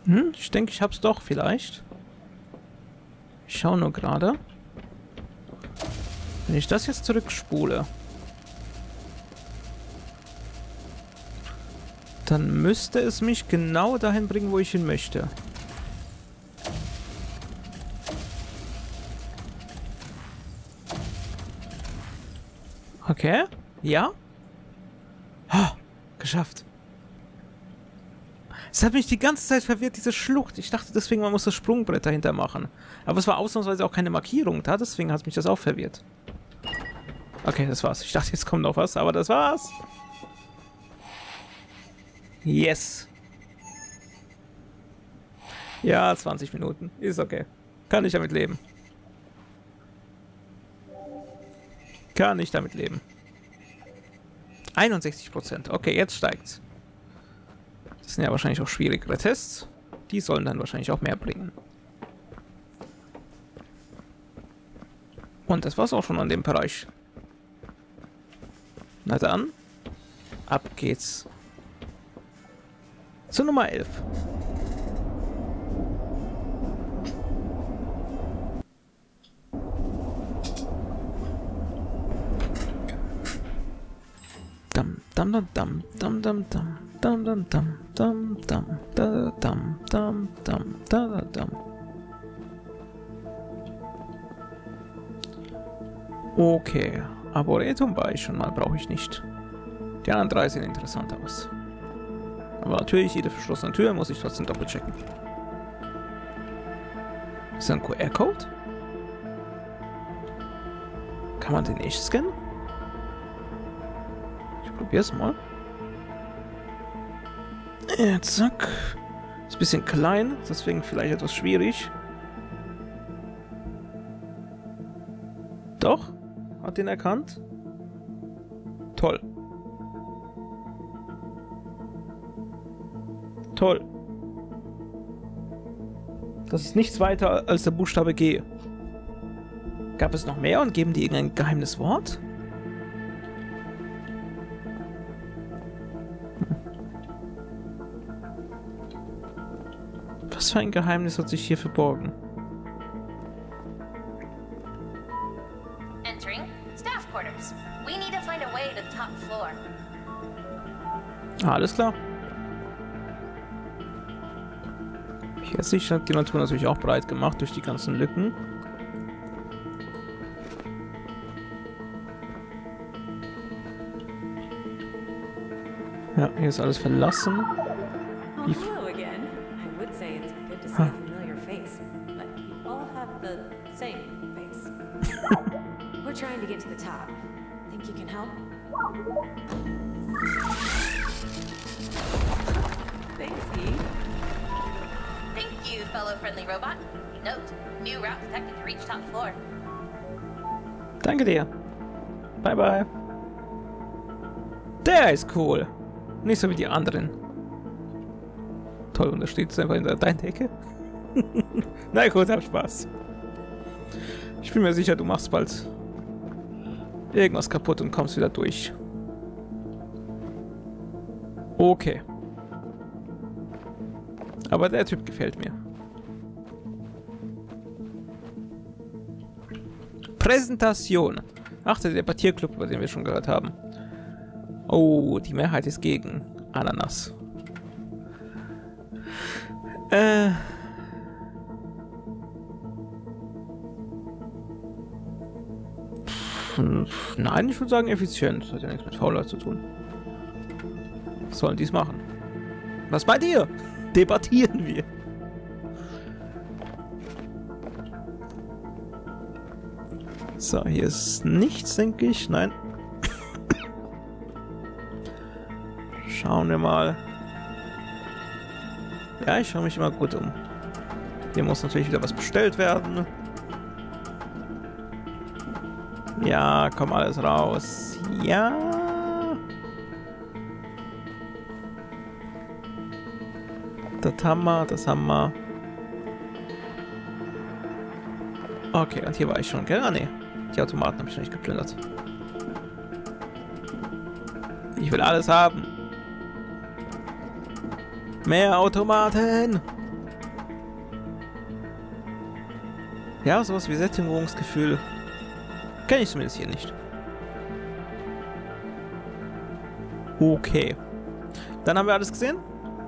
Ich denke, ich hab's doch vielleicht. Ich schaue nur gerade. Wenn ich das jetzt zurückspule, dann müsste es mich genau dahin bringen, wo ich hin möchte. Okay. Ja. Oh, geschafft. Es hat mich die ganze Zeit verwirrt, diese Schlucht. Ich dachte deswegen, man muss das Sprungbrett dahinter machen. Aber es war ausnahmsweise auch keine Markierung da, deswegen hat mich das auch verwirrt. Okay, das war's. Ich dachte, jetzt kommt noch was, aber das war's. Yes. Ja, 20 Minuten. Ist okay. Kann ich damit leben. Kann ich damit leben. 61%. Okay, jetzt steigt's. Das sind ja wahrscheinlich auch schwierigere Tests. Die sollen dann wahrscheinlich auch mehr bringen. Und das war's auch schon an dem Bereich. Na dann, ab geht's. Zur Nummer 11. Dam dam dam dam dam dam dam dam dam dam dam da dam dam dam da dam. Okay, Arboretum war ich schon mal, brauche ich nicht. Die anderen drei sehen interessant aus. Aber natürlich, jede verschlossene Tür muss ich trotzdem doppelt checken. Ist das ein QR-Code? Kann man den echt scannen? Ich probier's mal. Ja, zack. Ist ein bisschen klein, deswegen vielleicht etwas schwierig. Doch, hat den erkannt. Toll. Toll. Das ist nichts weiter als der Buchstabe G. Gab es noch mehr und geben die irgendein geheimes Wort? Was für ein Geheimnis hat sich hier verborgen? Entering staff quarters. We need to find a way to the top floor. Alles klar. Hier hat sich die Natur natürlich auch breit gemacht durch die ganzen Lücken. Ja, hier ist alles verlassen. Oh, hello again. I would say it's good to see a familiar face, but you all have the same face. We're trying to get to the top. Think you can help? Thanks, E. Thank you, fellow friendly robot. Note, new route detected to reach top floor. Danke dir. Bye bye. Der ist cool. Nicht so wie die anderen. Toll, und da steht es einfach in deiner Decke. Na gut, hab Spaß. Ich bin mir sicher, du machst bald irgendwas kaputt und kommst wieder durch. Okay. Aber der Typ gefällt mir. Präsentation. Ach, der Debattierclub, über den wir schon gehört haben. Oh, die Mehrheit ist gegen Ananas. Nein, ich würde sagen effizient. Das hat ja nichts mit Faulheit zu tun. Was sollen die es machen? Was bei dir? Debattieren wir. So, hier ist nichts, denke ich. Nein. Schauen wir mal. Ja, ich schaue mich immer gut um. Hier muss natürlich wieder was bestellt werden. Ja, komm alles raus. Ja. Das haben wir, das haben wir. Okay, und hier war ich schon, gell? Ah, ne. Die Automaten habe ich noch nicht geplündert. Ich will alles haben. Mehr Automaten! Ja, sowas wie Sättigungsgefühl kenne ich zumindest hier nicht. Okay. Dann haben wir alles gesehen.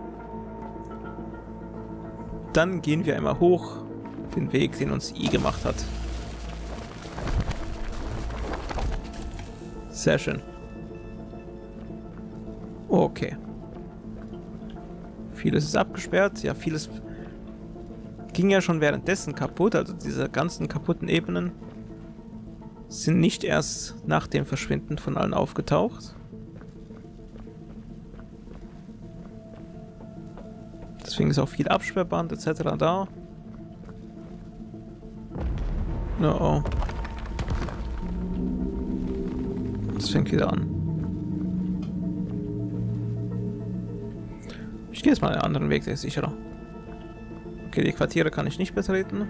Dann gehen wir einmal hoch den Weg, den uns I gemacht hat. Sehr schön. Okay. Vieles ist abgesperrt. Ja, vieles ging ja schon währenddessen kaputt. Also diese ganzen kaputten Ebenen sind nicht erst nach dem Verschwinden von allen aufgetaucht. Deswegen ist auch viel Absperrband etc. da. Oh. Das fängt wieder an. Ich gehe jetzt mal einen anderen Weg, der ist sicherer. Okay, die Quartiere kann ich nicht betreten.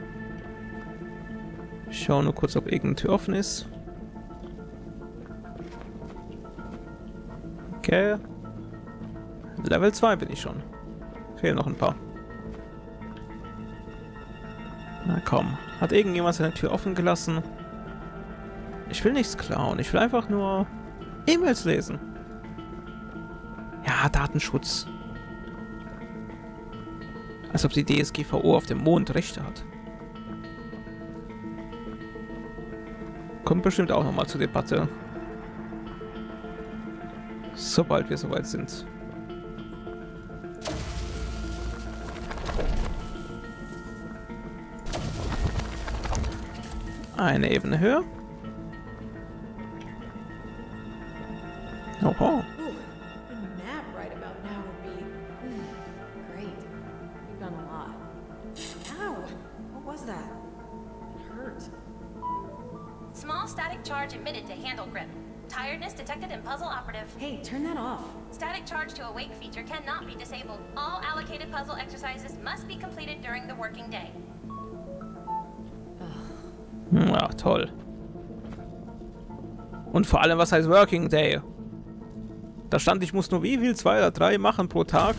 Ich schaue nur kurz, ob irgendeine Tür offen ist. Okay. Level 2 bin ich schon. Fehlen noch ein paar. Na komm. Hat irgendjemand seine Tür offen gelassen? Ich will nichts klauen. Ich will einfach nur E-Mails lesen. Ja, Datenschutz. Als ob die DSGVO auf dem Mond Rechte hat. Kommt bestimmt auch nochmal zur Debatte. Sobald wir soweit sind. Eine Ebene höher. Oho. Ooh, a nap right about now would be great. You've done a lot. Ow! What was that? It hurt. Small static charge emitted to handle grip. Tiredness detected in puzzle operative. Hey, turn that off. Static charge to awake feature cannot be disabled. All allocated puzzle exercises must be completed during the working day. Ja, toll. Und vor allem, was heißt Working Day? Da stand, ich muss nur wie viel? 2 oder 3 machen pro Tag?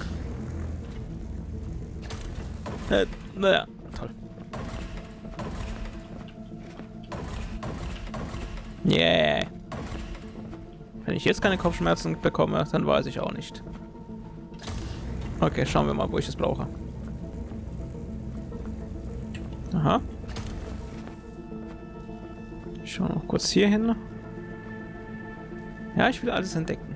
Naja, toll. Yeah. Wenn ich jetzt keine Kopfschmerzen bekomme, dann weiß ich auch nicht. Okay, schauen wir mal, wo ich es brauche. Aha. Ich schaue noch kurz hier hin. Ja, ich will alles entdecken.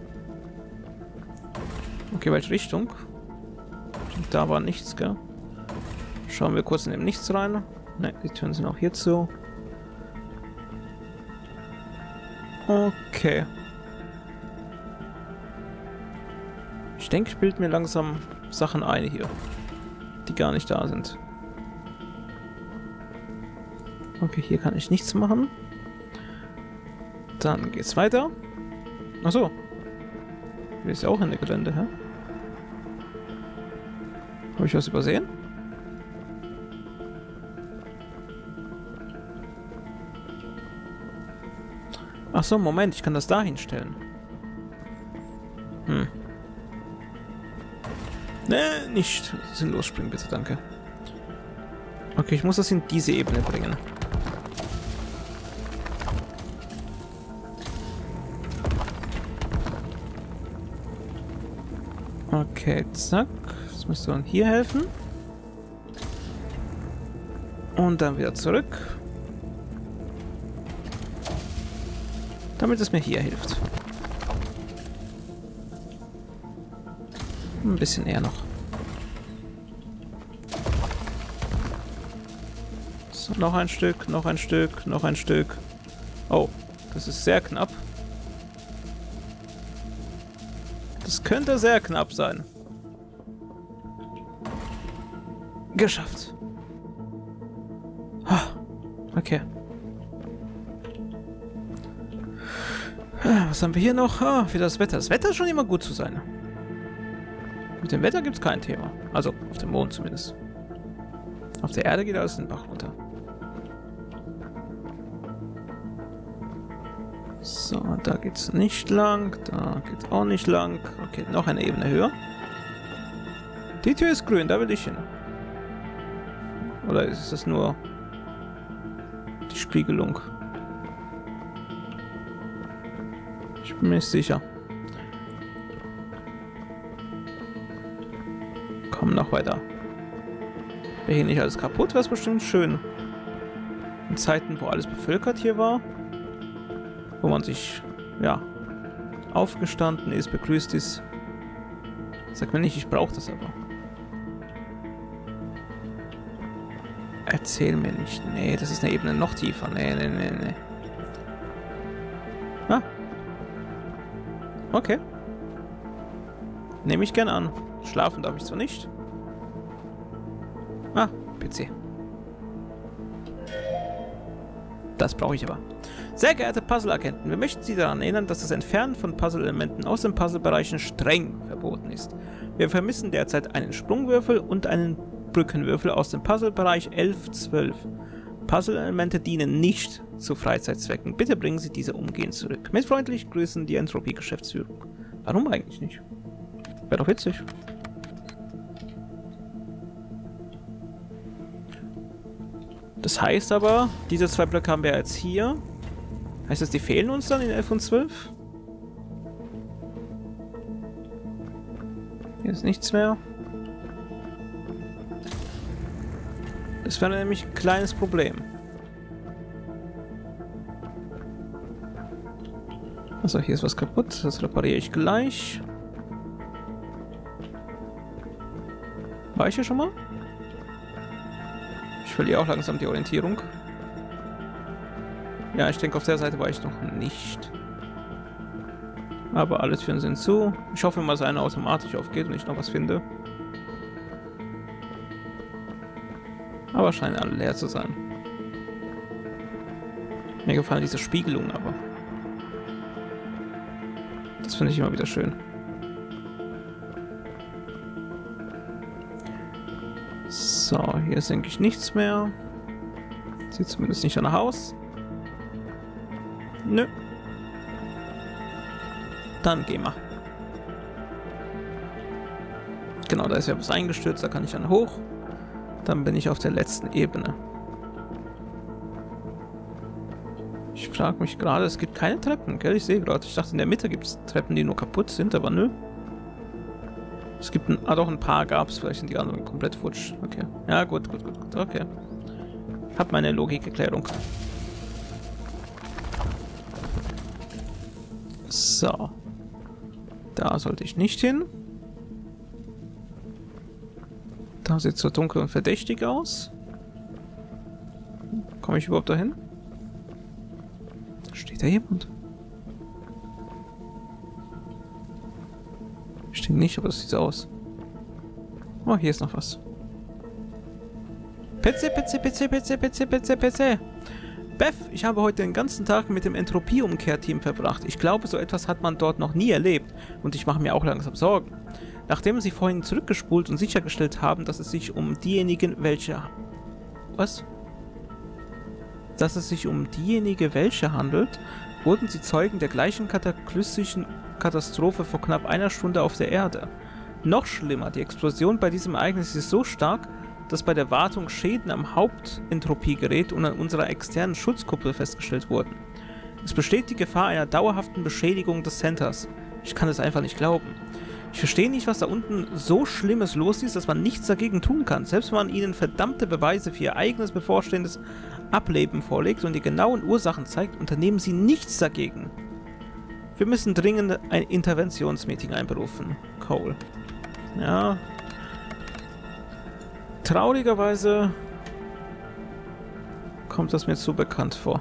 Okay, welche Richtung? Da war nichts, gell? Schauen wir kurz in dem Nichts rein. Ne, die Türen sind auch hier zu. Okay. Ich denke, ich bilde mir langsam Sachen ein hier, die gar nicht da sind. Okay, hier kann ich nichts machen. Dann geht's weiter. Achso. Hier ist ja auch in der Gelände, hä? Habe ich was übersehen? Achso, Moment, ich kann das da hinstellen. Ne, nicht sinnlos springen, bitte, danke. Okay, ich muss das in diese Ebene bringen. Okay, zack. Das müsste dann hier helfen. Und dann wieder zurück. Damit es mir hier hilft. Ein bisschen eher noch. So, noch ein Stück, noch ein Stück, noch ein Stück. Oh, das ist sehr knapp. Das könnte sehr knapp sein. Geschafft. Okay. Was haben wir hier noch? Wieder das Wetter. Das Wetter ist schon immer gut zu sein. Mit dem Wetter gibt es kein Thema. Also, auf dem Mond zumindest. Auf der Erde geht alles den Bach runter. So, da geht's nicht lang. Da geht's auch nicht lang. Okay, noch eine Ebene höher. Die Tür ist grün, da will ich hin. Oder ist es nur Spiegelung. Ich bin mir nicht sicher. Komm, noch weiter. Wäre hier nicht alles kaputt, wäre es bestimmt schön. In Zeiten, wo alles bevölkert hier war. Wo man sich, ja, aufgestanden ist, begrüßt ist. Sag mir nicht, ich brauche das aber. Erzähl mir nicht. Nee, das ist eine Ebene noch tiefer. Nee. Ah. Okay. Nehme ich gern an. Schlafen darf ich zwar nicht. Ah, PC. Das brauche ich aber. Sehr geehrte Puzzle-Agenten, wir möchten Sie daran erinnern, dass das Entfernen von Puzzle-Elementen aus den Puzzlebereichen streng verboten ist. Wir vermissen derzeit einen Sprungwürfel und einen Brückenwürfel aus dem Puzzlebereich 11-12. Puzzle-Elemente dienen nicht zu Freizeitzwecken. Bitte bringen Sie diese umgehend zurück. Mit freundlichen Grüßen, die Entropie-Geschäftsführung. Warum eigentlich nicht? Wäre doch witzig. Das heißt aber, diese zwei Blöcke haben wir jetzt hier. Heißt das, die fehlen uns dann in 11 und 12? Hier ist nichts mehr. Das wäre nämlich ein kleines Problem. Also hier ist was kaputt. Das repariere ich gleich. War ich hier schon mal? Ich verliere auch langsam die Orientierung. Ja, ich denke, auf der Seite war ich noch nicht. Aber alle Türen sind zu. Ich hoffe mal, dass eine automatisch aufgeht und ich noch was finde. Aber scheinen alle leer zu sein. Mir gefallen diese Spiegelungen aber. Das finde ich immer wieder schön. So, hier ist eigentlich nichts mehr. Sieht zumindest nicht danach aus. Nö. Dann gehen wir. Genau, da ist ja was eingestürzt, da kann ich dann hoch. Dann bin ich auf der letzten Ebene. Ich frage mich gerade, es gibt keine Treppen, gell? Ich sehe gerade, ich dachte in der Mitte gibt es Treppen, die nur kaputt sind, aber nö. Es gibt doch ein paar gab es, vielleicht sind die anderen komplett futsch. Okay. Ja, gut, okay. Hab meine Logikerklärung. So. Da sollte ich nicht hin. Da sieht es so dunkel und verdächtig aus. Komme ich überhaupt dahin? Steht da jemand? Steht nicht, aber das sieht so aus. Oh, hier ist noch was. PC. Beth, ich habe heute den ganzen Tag mit dem Entropie-Umkehrteam verbracht. Ich glaube, so etwas hat man dort noch nie erlebt. Und ich mache mir auch langsam Sorgen. Nachdem sie vorhin zurückgespult und sichergestellt haben, dass es sich um diejenigen, welche... Was? Dass es sich um diejenige welche handelt, wurden sie Zeugen der gleichen kataklystischen Katastrophe vor knapp einer Stunde auf der Erde. Noch schlimmer, die Explosion bei diesem Ereignis ist so stark, dass bei der Wartung Schäden am Hauptentropiegerät und an unserer externen Schutzkuppel festgestellt wurden. Es besteht die Gefahr einer dauerhaften Beschädigung des Centers. Ich kann es einfach nicht glauben. Ich verstehe nicht, was da unten so Schlimmes los ist, dass man nichts dagegen tun kann. Selbst wenn man ihnen verdammte Beweise für ihr eigenes bevorstehendes Ableben vorlegt und die genauen Ursachen zeigt, unternehmen sie nichts dagegen. Wir müssen dringend ein Interventionsmeeting einberufen. Cole. Ja. Traurigerweise kommt das mir zu bekannt vor.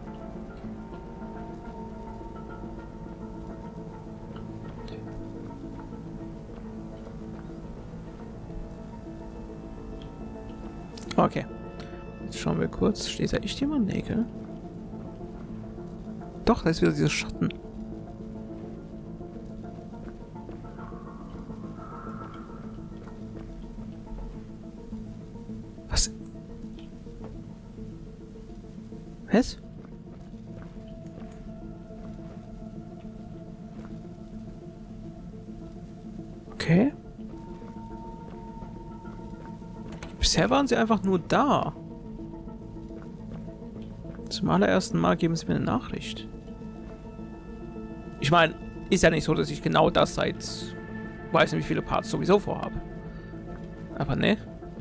Okay. Jetzt schauen wir kurz. Steht da echt jemand? Nee, gell? Doch, da ist wieder dieser Schatten. Was? Was? Okay. Bisher waren sie einfach nur da. Zum allerersten Mal geben sie mir eine Nachricht. Ich meine, ist ja nicht so, dass ich genau das seit weiß nicht wie viele Parts sowieso vorhabe. Aber ne.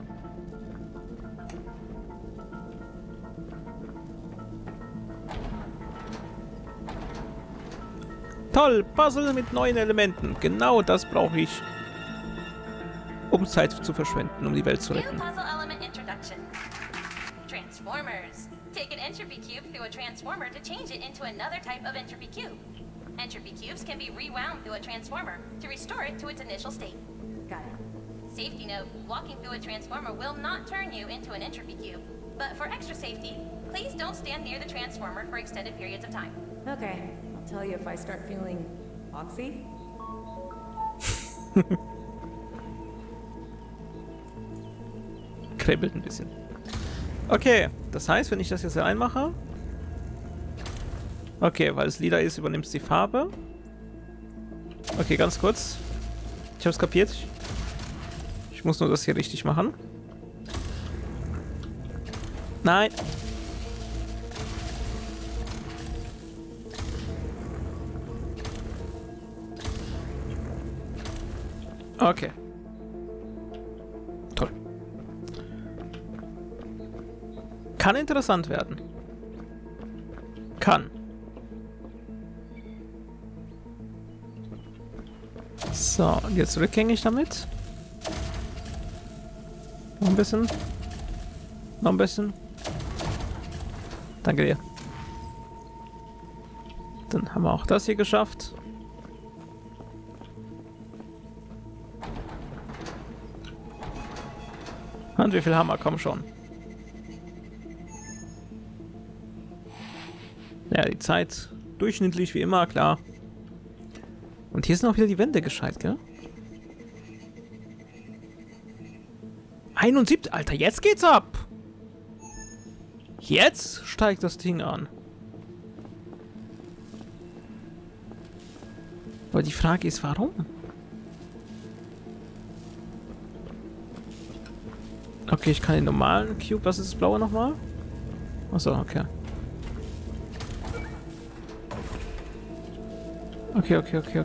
Toll, Puzzle mit neuen Elementen. Genau das brauche ich, um Zeit zu verschwenden, um die Welt zu retten. New puzzle element introduction. Transformers. Take an entropy cube through a transformer to change it into another type of entropy cube. Entropy cubes can be rewound through a transformer to restore it to its initial state. Got it. Safety note, walking through a transformer will not turn you into an entropy cube. But for extra safety, please don't stand near the transformer for extended periods of time. Okay, I'll tell you if I start feeling oxy. Kribbelt ein bisschen. Okay, das heißt, wenn ich das jetzt reinmache... Okay, weil es lila ist, übernimmst die Farbe. Okay, ganz kurz. Ich hab's kapiert. Ich muss nur das hier richtig machen. Nein. Okay. Toll. Kann interessant werden. Kann. So, jetzt rückgängig damit. Noch ein bisschen. Noch ein bisschen. Danke dir. Dann haben wir auch das hier geschafft. Und wie viel Hammer? Komm schon. Ja, die Zeit durchschnittlich wie immer, klar. Und hier sind auch wieder die Wände gescheit, gell? 71, Alter, jetzt geht's ab! Jetzt steigt das Ding an. Aber die Frage ist, warum? Okay, ich kann den normalen Cube... Was ist das blaue nochmal? Achso, okay. Okay.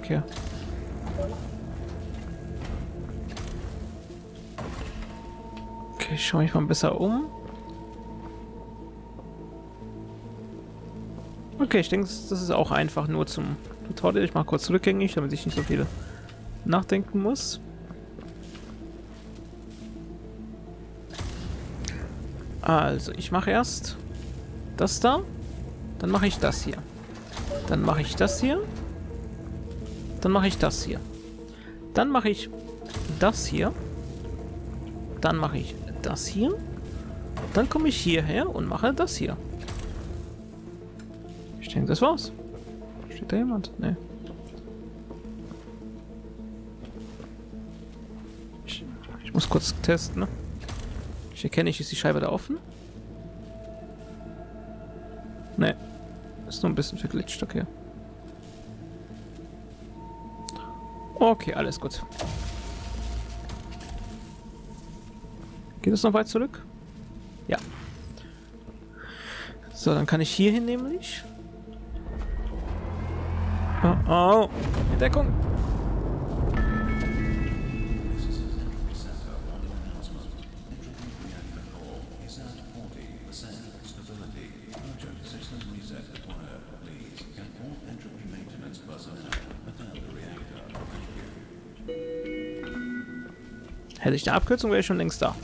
Okay, ich schaue mich mal besser um. Okay, ich denke, das ist auch einfach nur zum Tutorial. Ich mache kurz rückgängig, damit ich nicht so viel nachdenken muss. Also, ich mache erst das da. Dann mache ich das hier. Dann mache ich das hier. Dann mache ich das hier. Dann mache ich das hier. Dann mache ich das hier. Dann komme ich hierher und mache das hier. Ich denke, das war's. Steht da jemand? Nee. Ich muss kurz testen, ne? Ich erkenne nicht, ist die Scheibe da offen? Nee. Ist nur ein bisschen verglitscht, okay. Okay, alles gut. Geht es noch weit zurück? Ja. So, dann kann ich hier hin nämlich. Oh, oh. Deckung. Hätte ich eine Abkürzung, wäre ich schon längst da.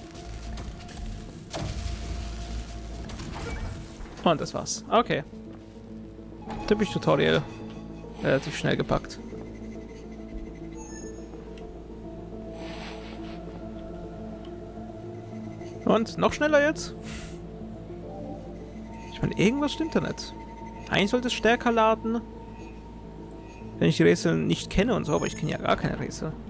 Und das war's. Okay. Typisch Tutorial. Relativ schnell gepackt. Und noch schneller jetzt? Ich meine, irgendwas stimmt da nicht. Eigentlich sollte es stärker laden, wenn ich die Rätsel nicht kenne und so, aber ich kenne ja gar keine Rätsel.